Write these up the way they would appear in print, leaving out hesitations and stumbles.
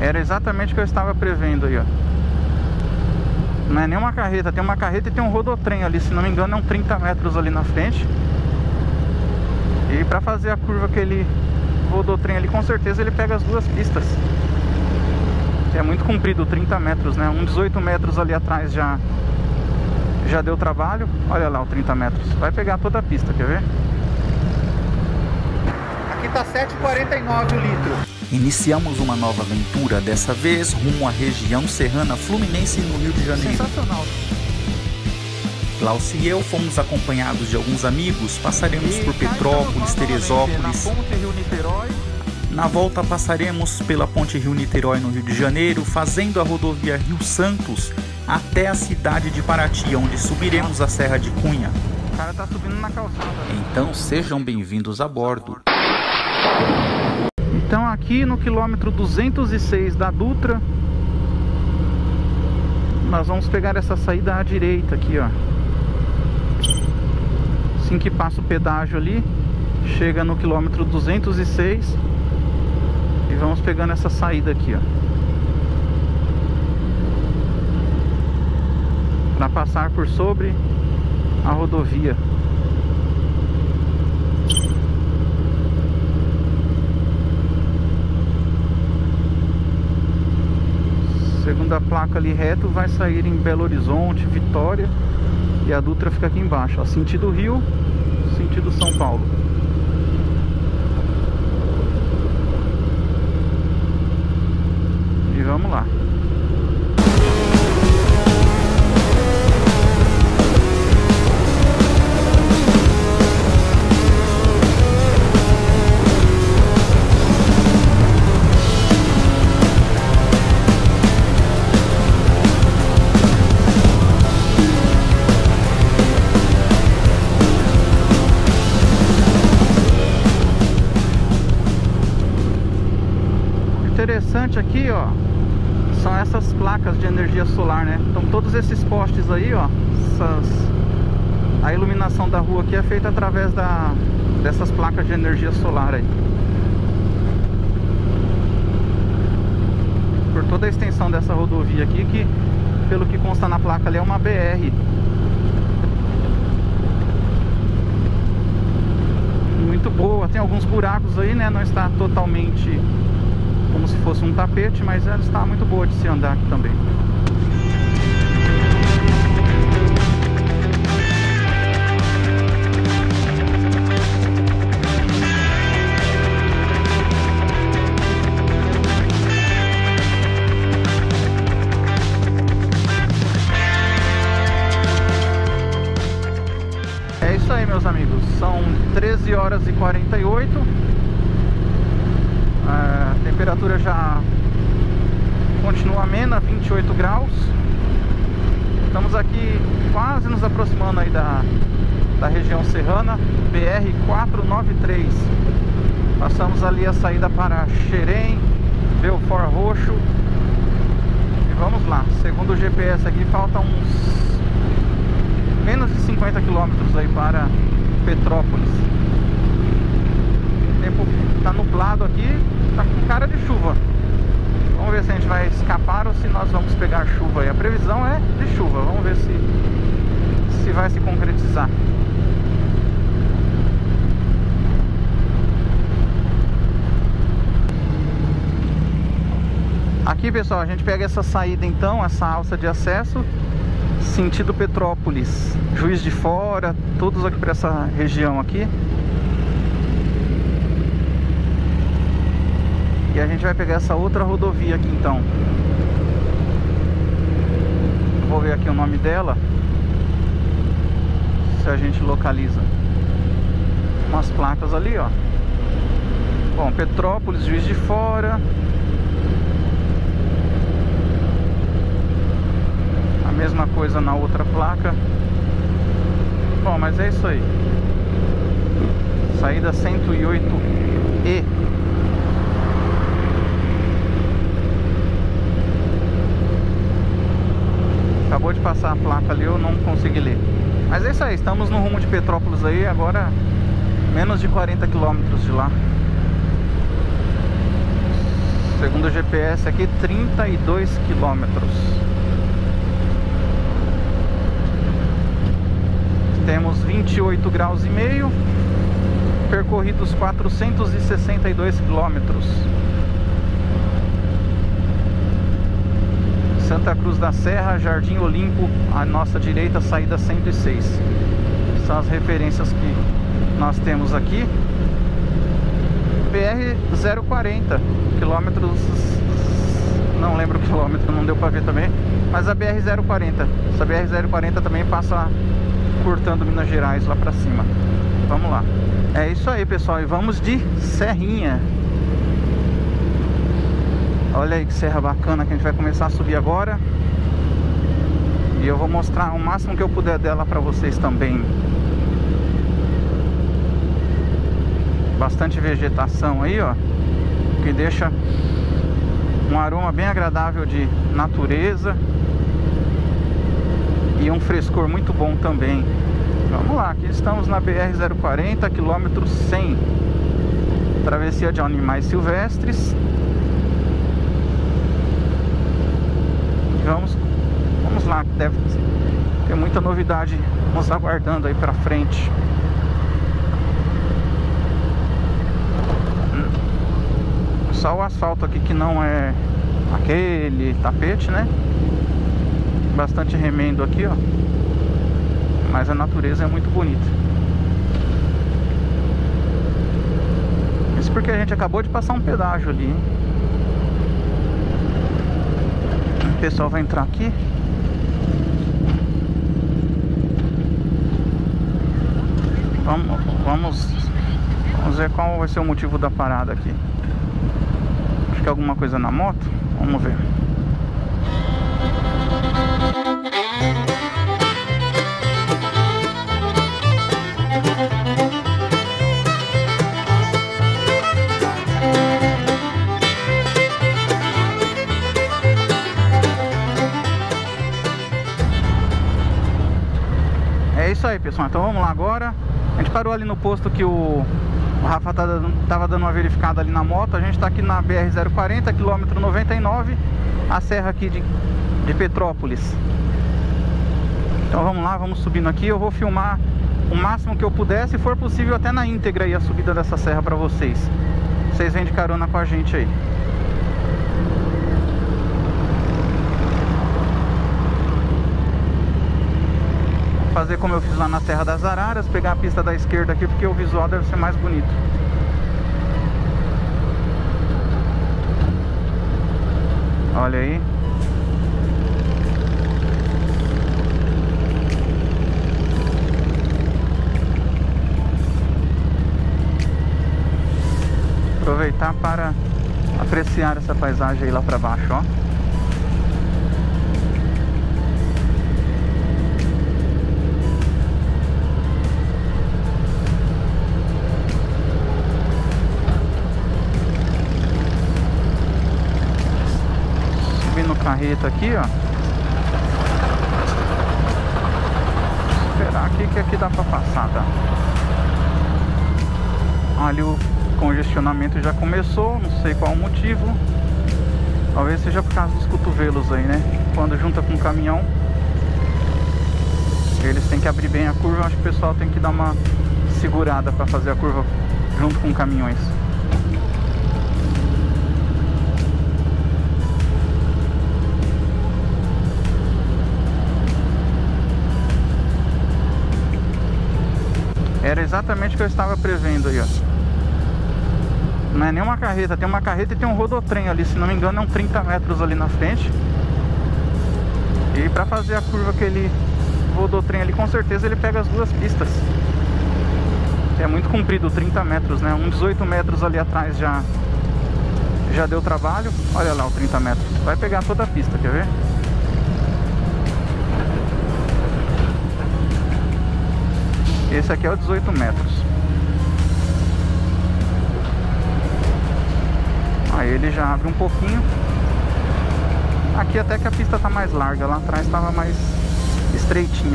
Era exatamente o que eu estava prevendo aí, ó. Não é nem uma carreta, tem uma carreta e tem um rodotrem ali, se não me engano é um 30 metros ali na frente. E pra fazer a curva aquele rodotrem ali, com certeza ele pega as duas pistas. É muito comprido, 30 metros, né? Um 18 metros ali atrás já deu trabalho. Olha lá o 30 metros. Vai pegar toda a pista, quer ver? Aqui tá 7,49 o litro. Iniciamos uma nova aventura, dessa vez rumo à região serrana fluminense no Rio de Janeiro. Sensacional. Glaucio e eu fomos acompanhados de alguns amigos, passaremos por Petrópolis, Teresópolis. Na ponte Rio-Niterói. Na volta passaremos pela ponte Rio-Niterói no Rio de Janeiro, fazendo a rodovia Rio-Santos até a cidade de Paraty, onde subiremos a Serra de Cunha. O cara tá subindo na calçada. Então sejam bem-vindos a bordo. Então aqui no quilômetro 206 da Dutra, nós vamos pegar essa saída à direita aqui, ó. Assim que passa o pedágio ali, chega no quilômetro 206 e vamos pegando essa saída aqui, ó, para passar por sobre a rodovia. Segundo a placa ali reto, vai sair em Belo Horizonte, Vitória. E a Dutra fica aqui embaixo, ó, sentido Rio, sentido São Paulo. E vamos lá. Interessante aqui, ó, são essas placas de energia solar, né? Então todos esses postes aí, ó, a iluminação da rua aqui é feita através dessas placas de energia solar aí. Por toda a extensão dessa rodovia aqui, que pelo que consta na placa ali é uma BR. Muito boa, tem alguns buracos aí, né? Não está totalmente como se fosse um tapete, mas ela está muito boa de se andar aqui também. É isso aí, meus amigos, são 13 horas e 48. A temperatura já continua amena, 28 graus. Estamos aqui quase nos aproximando aí da região serrana, BR-493. Passamos ali a saída para Xerém, Belfort Roxo. E vamos lá, segundo o GPS aqui faltam uns menos de 50 quilômetros aí para Petrópolis. O tempo tá nublado aqui, tá com cara de chuva. Vamos ver se a gente vai escapar ou se nós vamos pegar chuva aí. A previsão é de chuva, vamos ver se vai se concretizar. Aqui, pessoal, a gente pega essa saída então, essa alça de acesso, sentido Petrópolis, Juiz de Fora, todos aqui para essa região aqui. E a gente vai pegar essa outra rodovia aqui então. Vou ver aqui o nome dela, se a gente localiza. Umas placas ali, ó. Bom, Petrópolis, Juiz de Fora. A mesma coisa na outra placa. Bom, mas é isso aí. Saída 108E. Acabou de passar a placa ali, eu não consegui ler. Mas é isso aí, estamos no rumo de Petrópolis aí, agora menos de 40 quilômetros de lá. Segundo o GPS aqui, 32 quilômetros. Temos 28 graus e meio, percorridos 462 quilômetros. Santa Cruz da Serra, Jardim Olimpo, à nossa direita, saída 106. São as referências que nós temos aqui. BR 040, quilômetros, não lembro o quilômetro, não deu para ver também, mas a BR 040, essa BR 040 também passa cortando Minas Gerais lá pra cima. Vamos lá. É isso aí, pessoal, e vamos de serrinha. Olha aí que serra bacana que a gente vai começar a subir agora. E eu vou mostrar o máximo que eu puder dela pra vocês também. Bastante vegetação aí, ó, que deixa um aroma bem agradável de natureza e um frescor muito bom também. Vamos lá, aqui estamos na BR 040, quilômetro 100. Travessia de animais silvestres. Vamos lá, deve ter muita novidade nos aguardando aí pra frente. Só o asfalto aqui que não é aquele tapete, né? Bastante remendo aqui, ó. Mas a natureza é muito bonita. Isso porque a gente acabou de passar um pedágio ali, hein? O pessoal vai entrar aqui. Vamos ver qual vai ser o motivo da parada aqui. Acho que é alguma coisa na moto. Vamos ver. É isso aí, pessoal. Então vamos lá agora. A gente parou ali no posto que o Rafa tava dando uma verificada ali na moto. A gente tá aqui na BR-040, quilômetro 99, a serra aqui de Petrópolis. Então vamos lá, vamos subindo aqui. Eu vou filmar o máximo que eu puder, se for possível até na íntegra aí a subida dessa serra pra vocês. Vocês vêm de carona com a gente aí. Fazer como eu fiz lá na Serra das Araras, pegar a pista da esquerda aqui, porque o visual deve ser mais bonito. Olha aí. Aproveitar para apreciar essa paisagem aí lá para baixo, ó. Carreta aqui, ó. Esperar aqui que aqui dá pra passar, tá? Ali o congestionamento já começou, não sei qual o motivo. Talvez seja por causa dos cotovelos aí, né? Quando junta com o caminhão, eles têm que abrir bem a curva. Acho que o pessoal tem que dar uma segurada pra fazer a curva junto com caminhões. Era exatamente o que eu estava prevendo aí, ó. Não é nenhuma carreta, tem uma carreta e tem um rodotrem ali, se não me engano é um 30 metros ali na frente. E pra fazer a curva aquele rodotrem ali, com certeza ele pega as duas pistas. É muito comprido, 30 metros, né? Uns 18 metros ali atrás já deu trabalho. Olha lá o 30 metros, vai pegar toda a pista, quer ver? Esse aqui é o 18 metros. Aí ele já abre um pouquinho. Aqui até que a pista tá mais larga. Lá atrás tava mais estreitinha.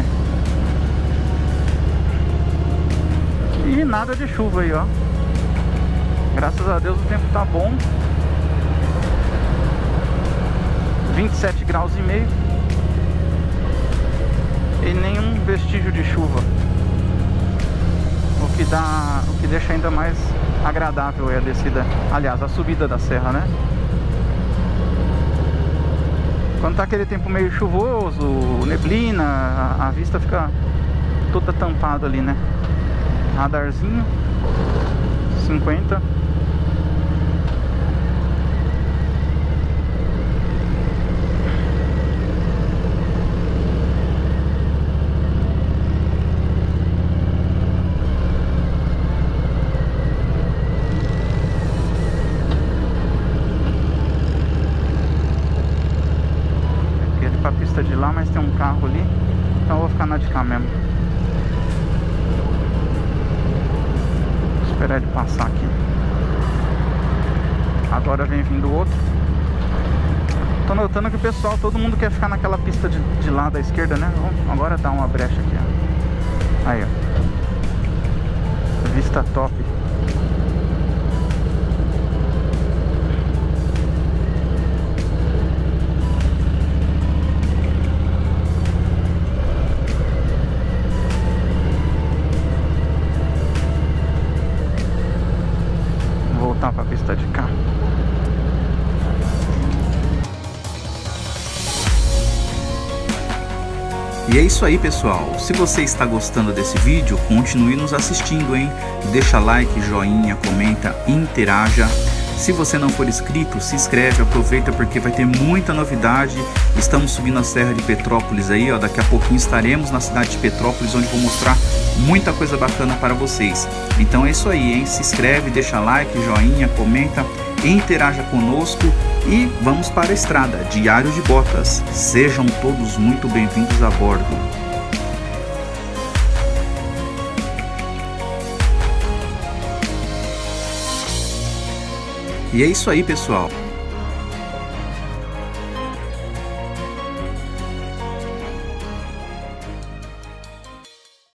E nada de chuva aí, ó. Graças a Deus o tempo tá bom. 27 graus e meio. E nenhum vestígio de chuva. O que deixa ainda mais agradável é a descida, aliás, a subida da serra, né? Quando tá aquele tempo meio chuvoso, neblina, a vista fica toda tampada ali, né? Radarzinho 50. Pra pista de lá, mas tem um carro ali, então eu vou ficar na de cá mesmo. Vou esperar ele passar aqui. Agora vem vindo outro. Tô notando que o pessoal, todo mundo quer ficar naquela pista de lá da esquerda, né? Agora dá uma brecha aqui, ó. Aí, ó. Vista top. Voltar para a pista de cá. E é isso aí, pessoal. Se você está gostando desse vídeo, continue nos assistindo, hein? Deixa like, joinha, comenta, interaja. Se você não for inscrito, se inscreve, aproveita porque vai ter muita novidade. Estamos subindo a Serra de Petrópolis aí, ó. Daqui a pouquinho estaremos na cidade de Petrópolis, onde vou mostrar muita coisa bacana para vocês. Então é isso aí, hein? Se inscreve, deixa like, joinha, comenta, interaja conosco e vamos para a estrada. Diário de Botas. Sejam todos muito bem-vindos a bordo. E é isso aí, pessoal.